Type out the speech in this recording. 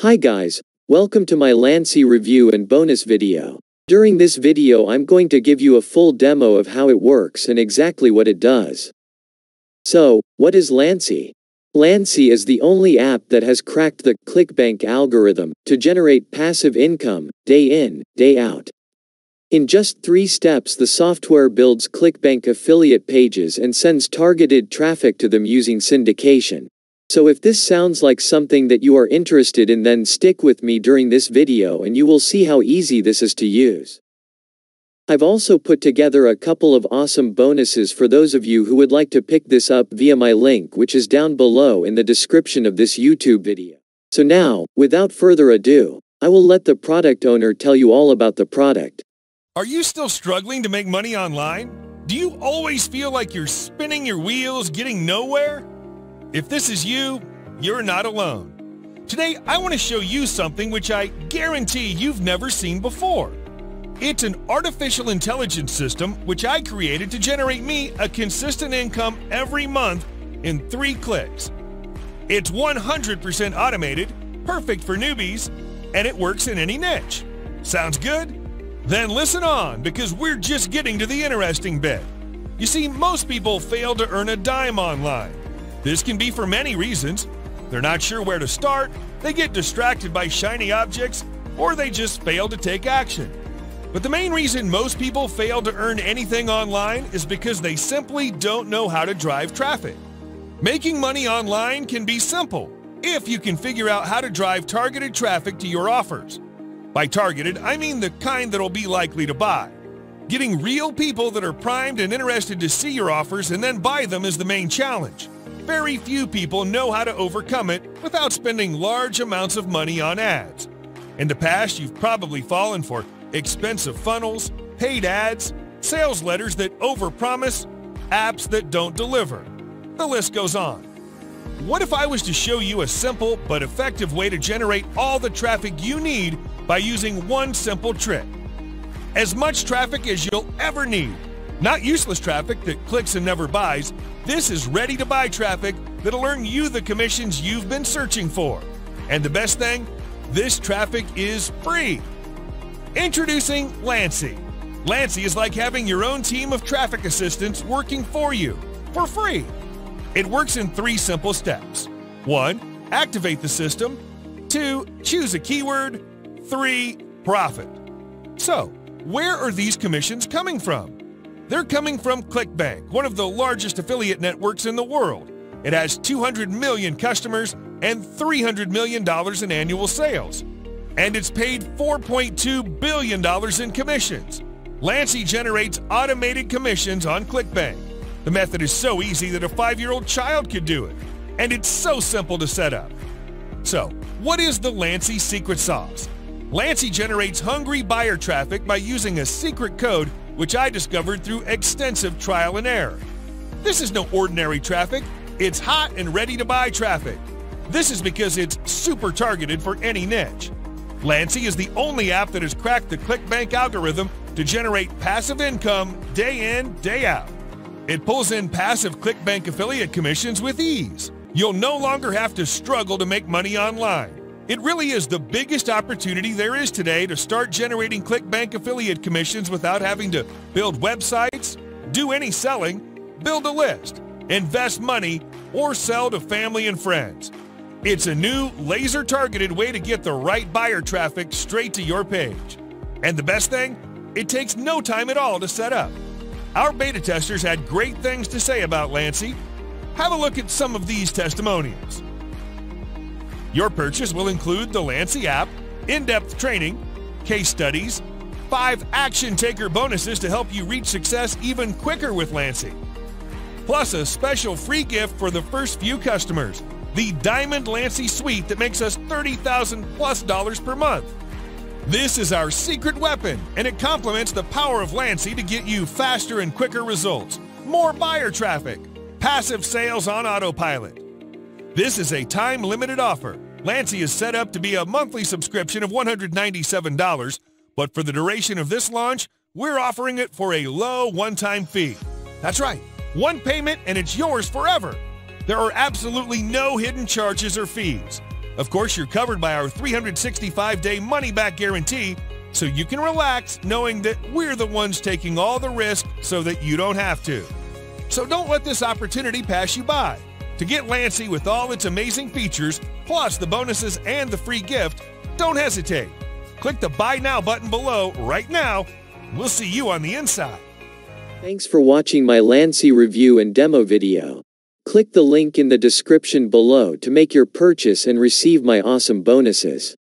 Hi guys, welcome to my Lancy review and bonus video. During this video I'm going to give you a full demo of how it works and exactly what it does. So, what is Lancy? Lancy is the only app that has cracked the ClickBank algorithm to generate passive income, day in, day out. In just 3 steps the software builds ClickBank affiliate pages and sends targeted traffic to them using syndication. So if this sounds like something that you are interested in, then stick with me during this video and you will see how easy this is to use. I've also put together a couple of awesome bonuses for those of you who would like to pick this up via my link, which is down below in the description of this YouTube video. So now, without further ado, I will let the product owner tell you all about the product. Are you still struggling to make money online? Do you always feel like you're spinning your wheels, getting nowhere? If this is you, you're not alone. Today, I want to show you something which I guarantee you've never seen before. It's an artificial intelligence system which I created to generate me a consistent income every month in 3 clicks. It's 100% automated, perfect for newbies, and it works in any niche. Sounds good? Then listen on, because we're just getting to the interesting bit. You see, most people fail to earn a dime online. This can be for many reasons. They're not sure where to start, they get distracted by shiny objects, or they just fail to take action. But the main reason most people fail to earn anything online is because they simply don't know how to drive traffic. Making money online can be simple if you can figure out how to drive targeted traffic to your offers. By targeted, I mean the kind that'll be likely to buy. Getting real people that are primed and interested to see your offers and then buy them is the main challenge. Very few people know how to overcome it without spending large amounts of money on ads. In the past, you've probably fallen for expensive funnels, paid ads, sales letters that overpromise, apps that don't deliver. The list goes on. What if I was to show you a simple but effective way to generate all the traffic you need by using one simple trick? As much traffic as you'll ever need. Not useless traffic that clicks and never buys. This is ready-to-buy traffic that'll earn you the commissions you've been searching for. And the best thing? This traffic is free. Introducing Lancy. Lancy is like having your own team of traffic assistants working for you, for free. It works in 3 simple steps. 1. Activate the system. 2. Choose a keyword. 3. Profit. So, where are these commissions coming from? They're coming from ClickBank, one of the largest affiliate networks in the world. It has 200 million customers and $300 million in annual sales. And it's paid $4.2 billion in commissions. Lancy generates automated commissions on ClickBank. The method is so easy that a 5-year-old child could do it. And it's so simple to set up. So, what is the Lancy secret sauce? Lancy generates hungry buyer traffic by using a secret code which I discovered through extensive trial and error. This is no ordinary traffic, it's hot and ready to buy traffic. This is because it's super targeted for any niche. Lancy is the only app that has cracked the ClickBank algorithm to generate passive income day in, day out. It pulls in passive ClickBank affiliate commissions with ease. You'll no longer have to struggle to make money online. It really is the biggest opportunity there is today to start generating ClickBank affiliate commissions without having to build websites, do any selling, build a list, invest money, or sell to family and friends. It's a new, laser-targeted way to get the right buyer traffic straight to your page. And the best thing? It takes no time at all to set up. Our beta testers had great things to say about Lancy. Have a look at some of these testimonials. Your purchase will include the Lancy app, in-depth training, case studies, 5 action taker bonuses to help you reach success even quicker with Lancy. Plus a special free gift for the first few customers, the Diamond Lancy Suite that makes us $30,000+ per month. This is our secret weapon, and it complements the power of Lancy to get you faster and quicker results, more buyer traffic, passive sales on autopilot. This is a time-limited offer. Lancy is set up to be a monthly subscription of $197, but for the duration of this launch, we're offering it for a low one-time fee. That's right, one payment and it's yours forever. There are absolutely no hidden charges or fees. Of course, you're covered by our 365-day money-back guarantee, so you can relax knowing that we're the ones taking all the risk so that you don't have to. So don't let this opportunity pass you by. To get Landsea with all its amazing features, plus the bonuses and the free gift, don't hesitate. Click the Buy Now button below right now. We'll see you on the inside. Thanks for watching my Landsea review and demo video. Click the link in the description below to make your purchase and receive my awesome bonuses.